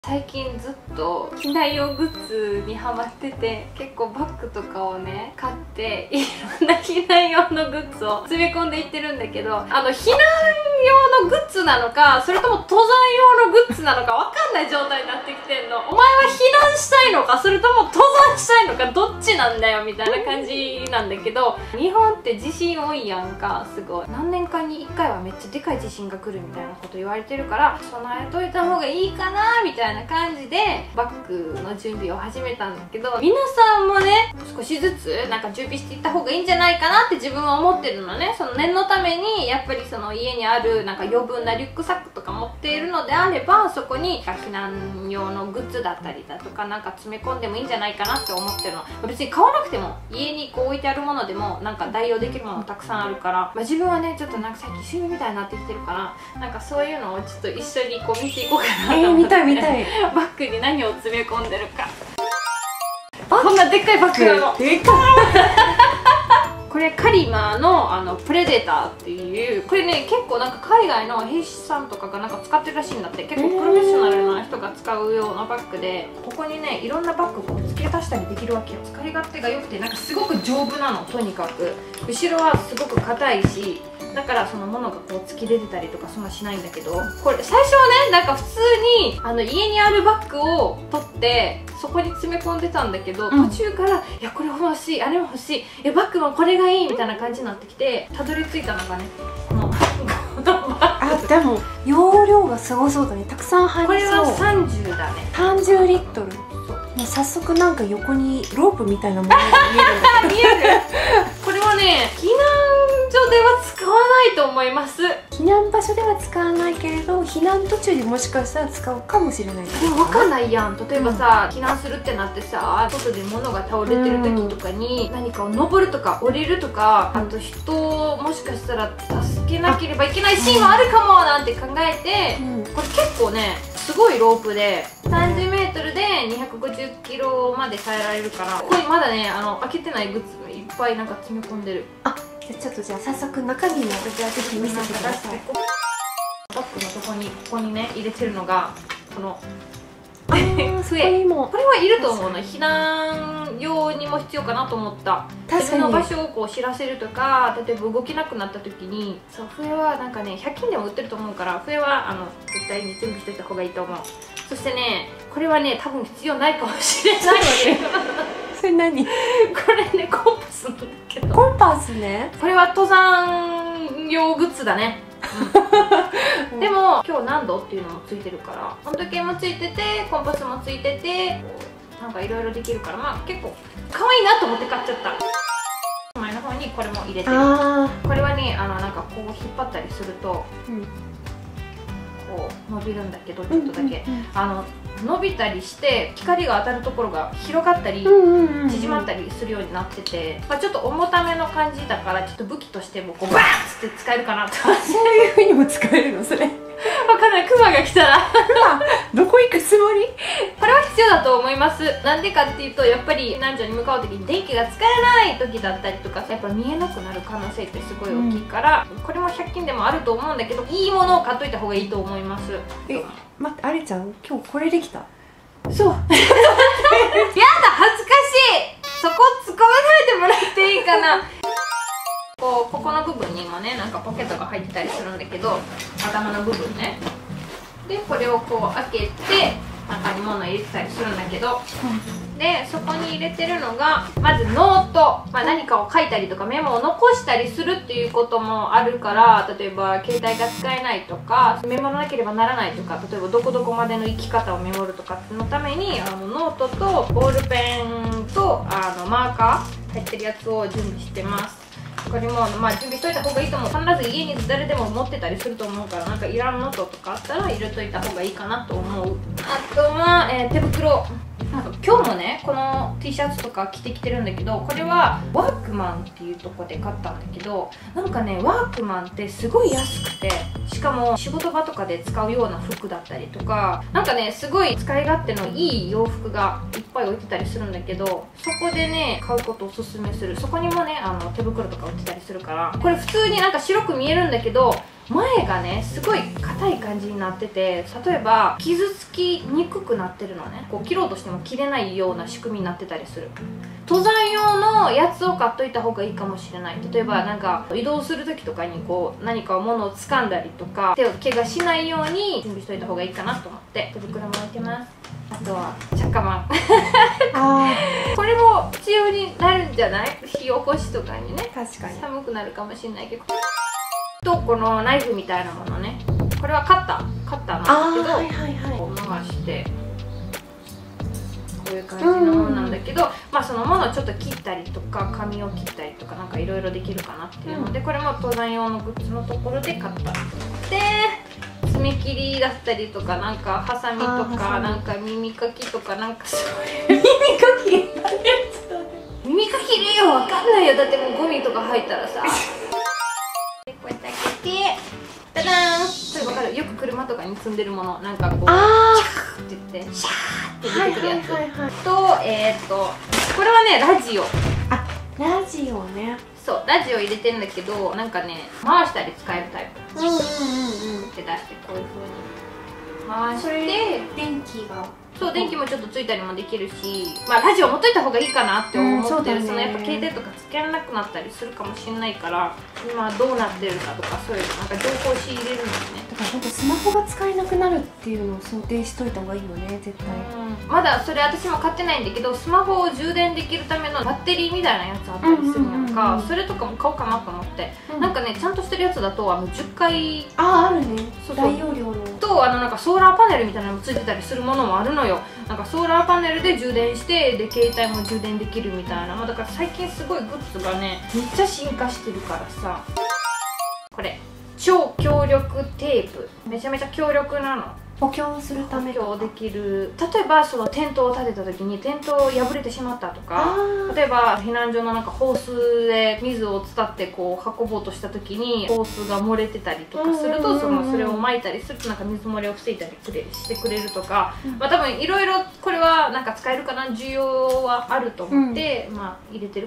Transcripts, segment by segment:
最近ずっと機内用グッズにハマってて、結構バッグとかをね買っていろんな避難用のグッズを詰め込んでいってるんだけど、避難用のグッズなのかそれとも登山用のグッズなのかわかんない状態になってきてんの。お前は避難したいのかそれとも登山したいのかどっちなんだよみたいな感じなんだけど、日本って地震多いやんか。すごい何年かに1回はめっちゃでかい地震が来るみたいなこと言われてるから、備えといた方がいいかなみたいな感じでバッグの準備を始めたんだけど、皆さんもね少しずつなんか準備していった方がいいんじゃないかなって自分は思ってるのね。その念のためにやっぱりその家にあるなんか余分なリュックサックとか持っているのであれば、そこに避難用のグッズだったりだとかなんか詰め込んでもいいんじゃないかなって思ってるの。別に買わなくても家にこう置いてあるものでもなんか代用できるものたくさんあるから、自分はねちょっとなんか最近趣味みたいになってきてるからなんかそういうのをちょっと一緒にこう見ていこうかなと思って、 見たい見たいバッグに何を詰め込んでるか。こんなでっかいバッグなの。 でかこれカリマのプレデターっていう、これね結構なんか海外の兵士さんとかがなんか使ってるらしいんだって。結構プロフェッショナルな人が使うようなバッグで、ここにねいろんなバッグを付け足したりできるわけよ。使い勝手が良くてなんかすごく丈夫なの。とにかく後ろはすごく硬いし、だからそのものがこう突き出てたりとかそんなしないんだけど、これ最初はねなんか普通に家にあるバッグを取ってそこに詰め込んでたんだけど、途中からいやこれ欲しいあれも欲しい、いやバッグもこれがいいみたいな感じになってきて、たどり着いたのがねこのバッグ。 でも容量がすごそうだね。たくさん入りそう。 これは30だね。 30リットル。もう早速なんか横にロープみたいなものが見えるんだけど見えるこれはね避難所では使わないと思います。 避難場所では使わないけれど避難途中にもしかしたら使うかもしれない。 でも分かんないやん。例えばさ、避難するってなってさ、外で物が倒れてる時とかに何かを登るとか降りるとか、あと人をもしかしたら助けなければいけないシーンはあるかもなんて考えて、これ結構ねすごいロープで 30m で250キロまで耐えられるから、ここにまだね開けてないグッズがいっぱいなんか詰め込んでる。 ちょっとじゃあ早速中身をぜひ見せてください。 バッグのここにね入れてるのがこの笛。 これはいると思うの。避難用にも必要かなと思った。自分の場所をこう知らせるとか、例えば動けなくなった時に、そう笛はなんかね100均でも売ってると思うから、笛は絶対に準備しておいた方がいいと思う。そしてねこれはね多分必要ないかもしれないそれ何？ これねコンパスなんだけど。 コンパスね。 これは登山用グッズだね。でも今日何度っていうのもついてるから、温度計もついててコンパスもついててなんかいろいろできるから、まあ結構可愛いなと思って買っちゃった。前の方にこれも入れてる。これはねなんかこう引っ張ったりすると、こう伸びるんだけどちょっとだけ伸びたりして光が当たるところが広がったり縮まったりするようになってて、ちょっと重ための感じだからちょっと武器としてもこうバーンって使えるかなと。 そういう風にも使えるのそれ。 わかんない。クマが来たらどこ行くつもり？ これは必要だと思います。なんでかっていうとやっぱり避難所に向かう時に電気が使えない時だったりとか、やっぱ見えなくなる可能性ってすごい大きいから、これも100均でもあると思うんだけど、いいものを買っといた方がいいと思います。 待って、あれちゃん今日これできた？ そうやだ恥ずかしい。そこ突っ込まないでもらっていいかな。ここの部分にもねなんかポケットが入ってたりするんだけど、頭の部分ね。でこれをこう開けて中に物入れてたりするんだけど、でそこに入れてるのがまずノート、何かを書いたりとかメモを残したりするっていうこともあるから、例えば携帯が使えないとかメモらなければならないとか、例えばどこどこまでの行き方をメモるとかのためにノートとボールペンとマーカー入ってるやつを準備してます。これも準備しといた方がいいと思う。必ず家に誰でも持ってたりすると思うから、なんかいらんノートとかあったら入れといた方がいいかなと思う。あとは、手袋。今日もねこの T シャツとか着てきてるんだけど、これはワークマンっていうとこで買ったんだけど、なんかねワークマンってすごい安くて、しかも仕事場とかで使うような服だったりとか、なんかねすごい使い勝手のいい洋服がいっぱい置いてたりするんだけど、そこでね買うことをおすすめする。そこにもね手袋とか売ってたりするから、これ普通になんか白く見えるんだけど前がねすごい硬い感じになってて、例えば傷つきにくくなってるのね。こう切ろうとしても切れないような仕組みになってたりする。登山用のやつを買っといた方がいいかもしれない。例えばなんか移動する時とかにこう何か物を掴んだりとか手を怪我しないように準備しといた方がいいかなと思って手袋も置いてます。あとはチャッカマンこれも必要になるんじゃない？火起こしとかにね。 確かに寒くなるかもしれないけど。とこのナイフみたいなものね、これはカッターなんだけど、 はいはいはい、 こう回してこういう感じのものなんだけど、まあそのものをちょっと切ったりとか紙を切ったりとかなんかいろいろできるかなっていうので、これも登山用のグッズのところで買った。で爪切りだったりとかなんかハサミとかなんか耳かきとかなんかそういう耳かきでよわかんないよ。だってもうゴミとか入ったらさでこうやって開けてダダーン。それ分かる？よく車とかに積んでるものなんかこうシャーって言ってシャーって出てくるやつとこれはねラジオ。 あ、ラジオね。 そうラジオ入れてんだけどなんかね回したり使えるタイプ。って出してこういう風に回して電気がそう電気もちょっとついたりもできるし、まあラジオ持っといた方がいいかなって思ってる。そのやっぱ携帯とかつけられなくなったりするかもしれないから今どうなってるかとかそういうなんか情報を仕入れるのね。 だから本当スマホが使えなくなるっていうのを想定しといた方がいいよね絶対。 まだそれ私も買ってないんだけどスマホを充電できるためのバッテリーみたいなやつあったりするやんか。それとかも買おうかなと思って、なんかねちゃんとしてるやつだと10回あるね。 そう大容量のとなんかソーラーパネルみたいなのもついてたりするものもあるのよ。なんかソーラーパネルで充電してで携帯も充電できるみたいな、だから最近すごいグッズがねめっちゃ進化してるからさ。これ超強力テープめちゃめちゃ強力なの。 補強するため補強できる。例えばそのテントを立てた時にテントを破れてしまったとか、例えば避難所のなんかホースで水を伝ってこう運ぼうとした時にホースが漏れてたりとかするとそれを撒いたりするとなんか水漏れを防いだりしてくれるとか、まあ多分いろいろこれはなんか使えるかな需要はあると思って、まあ入れてる。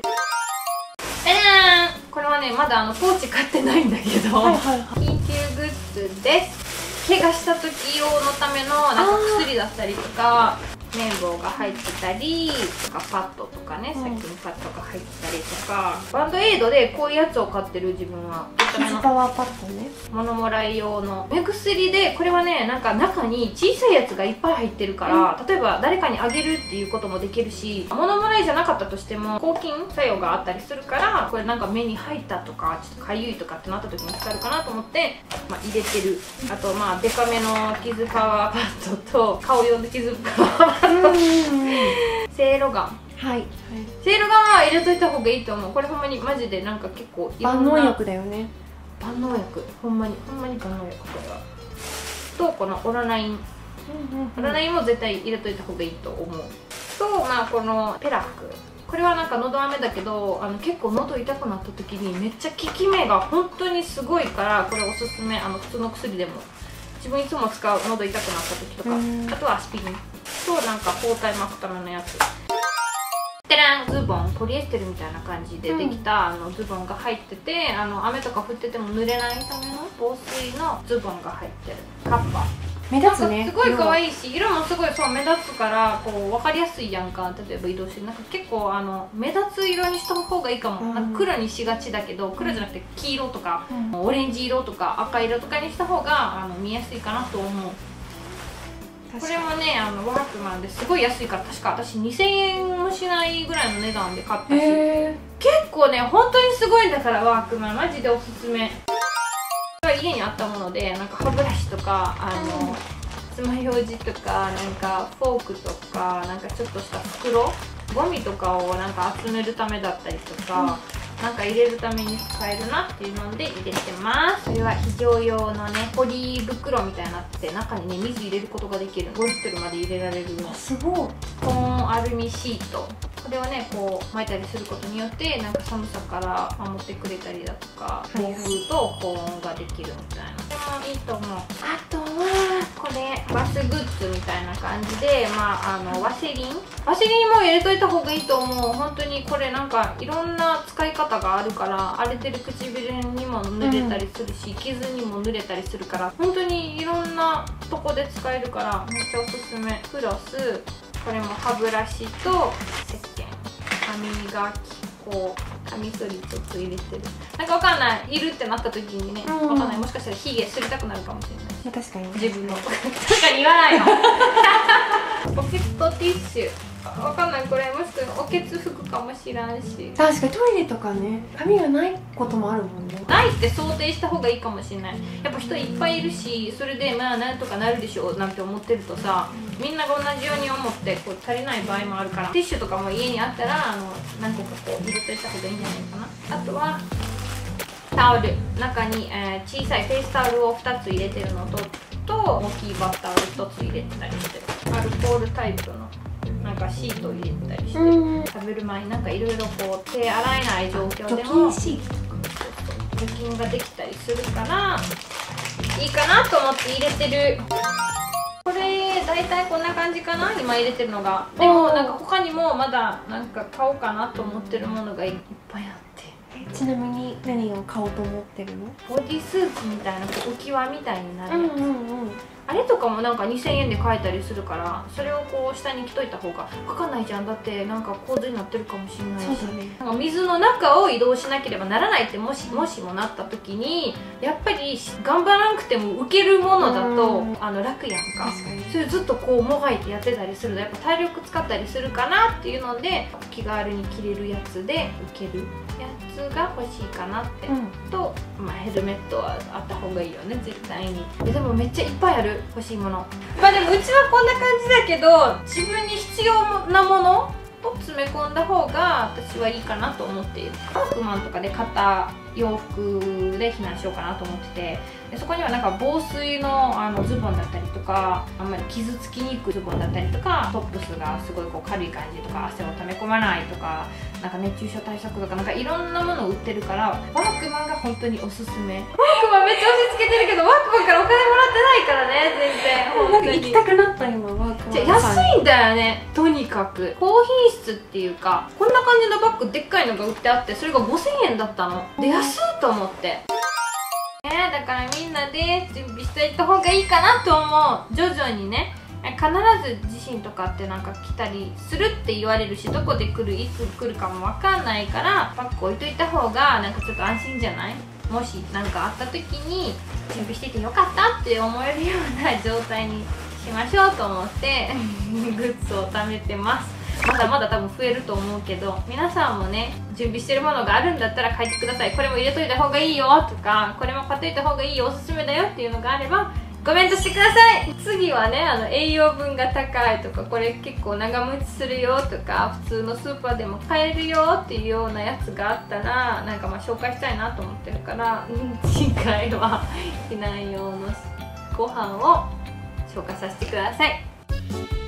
これはねまだポーチ買ってないんだけど緊急グッズです。怪我した時用のためのなんか薬だったりとか綿棒が入ってたりとかパッドとかね、さっきのパッドが入ってたりとかバンドエイドでこういうやつを買ってる自分は。 傷パワーパッドね。 物もらい用の目薬でこれはねなんか中に小さいやつがいっぱい入ってるから、例えば誰かにあげるっていうこともできるし物もらいじゃなかったとしても抗菌作用があったりするからこれなんか目に入ったとかちょっとかゆいとかってなった時に使えるかなと思って、まあ、入れてる。あとまあデカめの傷パワーパッドと顔用の傷パワーパッドせいろガン。 はい、 せいろガンは入れといた方がいいと思う。これほんまにマジでなんか結構いろんな万能薬だよね。 万能薬ほんまに万能薬。これはとこのオロナインオロナインも絶対入れといた方がいいと思う。とまあこのペラックこれはなんか喉飴だけど結構喉痛くなった時にめっちゃ効き目が本当にすごいからこれおすすめ。普通の薬でも自分いつも使う喉痛くなった時とか、あとはアスピリンとなんか包帯巻くためのやつ。テランズボンポリエステルみたいな感じでできたズボンが入ってて雨とか降ってても濡れないための防水のズボンが入ってる。カッパ目立つね。 すごい可愛いし色もすごいそう目立つからこう分かりやすいやんか。例えば移動してなんか結構目立つ色にした方がいいかも。なんか黒にしがちだけど黒じゃなくて黄色とか、オレンジ色とか赤色とかにした方が見やすいかなと思う。これもねワークマンですごい安いから確か私2000円もしないぐらいの値段で買ったし結構ね本当にすごいんだからワークマンマジでおすすめ。家にあったものでなんか歯ブラシとか爪楊枝とかなんかフォークとかなんかちょっとした袋ゴミとかをなんか集めるためだったりとか、なんか入れるために使えるなっていうので入れてます。それは非常用のねポリ袋みたいになって中にね水入れることができる。5リットルまで入れられるの。 すごい。 コーンアルミシートこれをねこう巻いたりすることによってなんか寒さから守ってくれたりだとか暴風と保温ができるみたいな。でもいいと思う。あとはこれバスグッズみたいな感じで、ワセリンも入れといた方がいいと思う。本当にこれなんかいろんな使い方があるから、荒れてる唇にも塗れたりするし、傷にも塗れたりするから、本当にいろんなとこで使えるからめっちゃおすすめ。プラスこれも歯ブラシと石鹸、歯磨き粉、カミソリちょっと入れてる。なんかわかんない、いるってなった時にね、わかんない、もしかしたらヒゲすりたくなるかもしれないし。 確かに自分のとかに言わないのポケットティッシュ、わかんない、これもしかしたらおけつ拭くかもしらんし。 確かにトイレとかね、髪がないこともあるもんね。 ないって想定した方がいいかもしれない。やっぱ人いっぱいいるし、それでなんとかなるでしょうなんて思ってるとさ、みんなが同じように思ってこう足りない場合もあるから、ティッシュとかも家にあったら何個かこう入れといた方がいいんじゃないかな。あとはタオル、中に、小さいフェイスタオルを2つ入れてるのと大きいバスタオル1つ入れてたりして、アルコールタイプのなんかシートを入れてたりして、食べる前になんかいろいろこう手洗えない状況でも除菌ができたりするからいいかなと思って入れてる。これ大体こんな感じかな、今入れてるのが。でもなんか他にもまだなんか買おうかなと思ってるものがいっぱいあって。 ちなみに何を買おうと思ってるの？ ボディスーツみたいな浮き輪みたいになるやつ、あれとかもなんか2000円で買えたりするから、それをこう下に着といた方がかかんないじゃん。だってなんか構図になってるかもしれないし、なんか水の中を移動しなければならないってもしもなった時に、やっぱり頑張らなくても浮けるものだと楽やんか。それずっとこうもがいてやってたりするとやっぱ体力使ったりするかなっていうので、気軽に着れるやつで浮けるやつが欲しいかなって、と、ヘルメットはあった方がいいよね絶対に。でもめっちゃいっぱいある欲しいもの。でもうちはこんな感じだけど、自分に必要なものを詰め込んだ方が私はいいかなと思っている。ワークマンとかで買った洋服で避難しようかなと思ってて、でそこにはなんか防水のズボンだったりとか、あんまり傷つきにくいズボンだったりとか、トップスがすごいこう軽い感じとか、汗を溜め込まないとか、なんか熱中症対策とか、なんかいろんなものを売ってるから、ワークマンが本当におすすめ。ワークマンめっちゃ押し付けてるけど、ワークマンからお金もらってないからね、全然。本当に行きたくなった今、ワークマン。 じゃ安いんだよね、とにかく高品質っていうか、こんな感じのバッグでっかいのが売ってあって、それが5000円だったので、安いと思って。だからみんなで準備していった方がいいかなと思う。徐々にね、必ず地震とかってなんか来たりするって言われるし、どこで来るいつ来るかも分かんないから、バッグ置いといた方がなんかちょっと安心じゃない？もし何かあった時に準備しててよかったって思えるような状態にしましょうと思ってグッズを貯めてます。まだまだ多分増えると思うけど、皆さんもね準備してるものがあるんだったら書いてください。これも入れといた方がいいよとか、これも買っといた方がいいよ、おすすめだよっていうのがあればコメントしてください。次はね、栄養分が高いとか、これ結構長持ちするよとか、普通のスーパーでも買えるよっていうようなやつがあったら、なんか紹介したいなと思ってるから、次回は避難用のご飯を紹介させてください。